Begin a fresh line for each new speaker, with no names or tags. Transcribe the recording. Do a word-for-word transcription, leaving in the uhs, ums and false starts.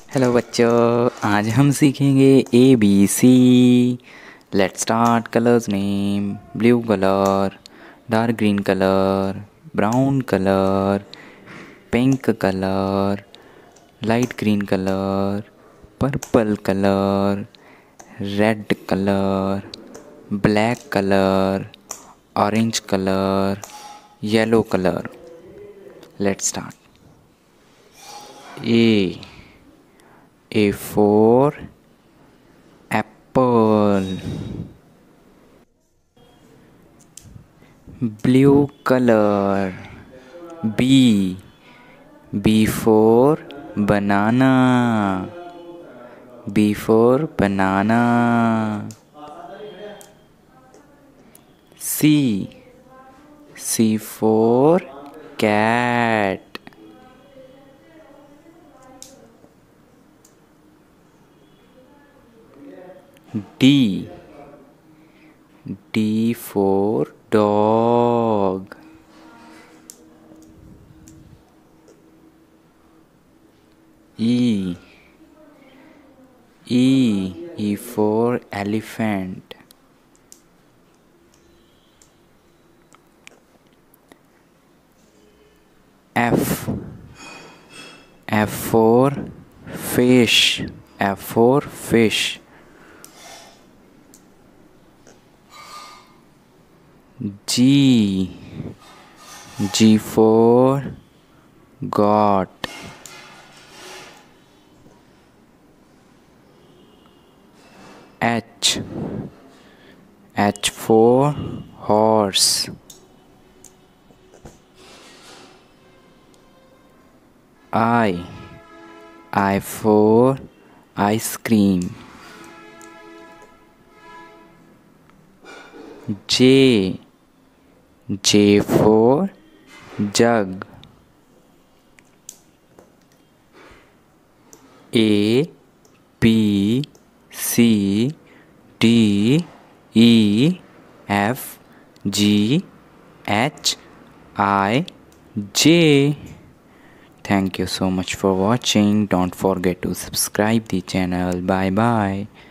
Hello बच्चों, आज हम सीखेंगे A B C. Let's start. Colours name: blue colour, dark green colour, brown colour, pink colour, light green colour, purple colour, red colour, black colour, orange colour, yellow colour. Let's start. A A for apple. Blue color. B. B for banana. B for banana. C. C for cat. D. D for dog. E. E. E for elephant. F. F for fish. F for fish. G. G for goat. H. H for horse. I. I for ice cream. J. J for jug. A, B, C, D, E, F, G, H, I, J. Thank you so much for watching. Don't forget to subscribe the channel. Bye bye.